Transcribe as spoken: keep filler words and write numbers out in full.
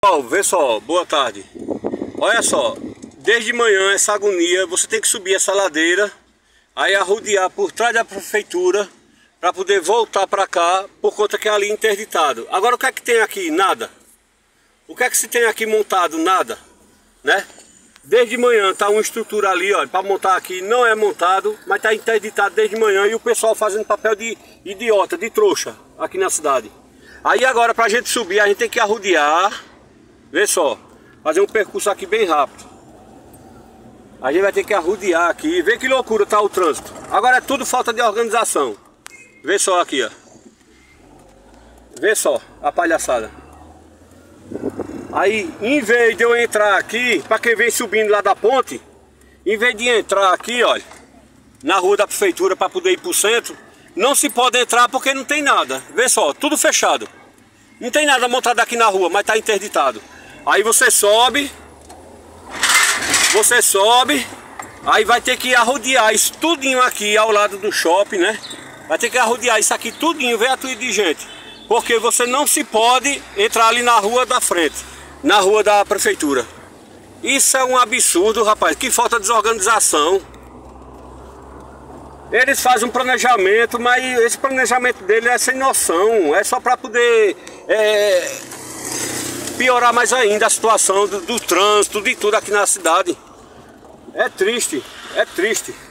Pessoal, vê só, boa tarde. Olha só, desde manhã essa agonia, você tem que subir essa ladeira, aí arrodear por trás da prefeitura para poder voltar para cá, por conta que é ali interditado. Agora o que é que tem aqui? Nada. O que é que se tem aqui montado? Nada, né? Desde manhã tá uma estrutura ali, ó, para montar aqui, não é montado, mas tá interditado desde manhã e o pessoal fazendo papel de idiota, de trouxa aqui na cidade. Aí agora pra gente subir a gente tem que arrodear, vê só, fazer um percurso aqui bem rápido. A gente vai ter que arrodear aqui, vê que loucura tá o trânsito. Agora é tudo falta de organização. Vê só aqui, ó. Vê só a palhaçada. Aí, em vez de eu entrar aqui, para quem vem subindo lá da ponte, em vez de entrar aqui, olha, na rua da prefeitura para poder ir pro centro, não se pode entrar porque não tem nada. Vê só, tudo fechado. Não tem nada montado aqui na rua, mas tá interditado. Aí você sobe, você sobe, aí vai ter que arrodear isso tudinho aqui ao lado do shopping, né? Vai ter que arrodear isso aqui tudinho, vem a tudo de gente. Porque você não se pode entrar ali na rua da frente, na rua da prefeitura. Isso é um absurdo, rapaz, que falta de desorganização. Eles fazem um planejamento, mas esse planejamento dele é sem noção. É só para poder é, piorar mais ainda a situação do, do trânsito, de tudo aqui na cidade. É triste, é triste.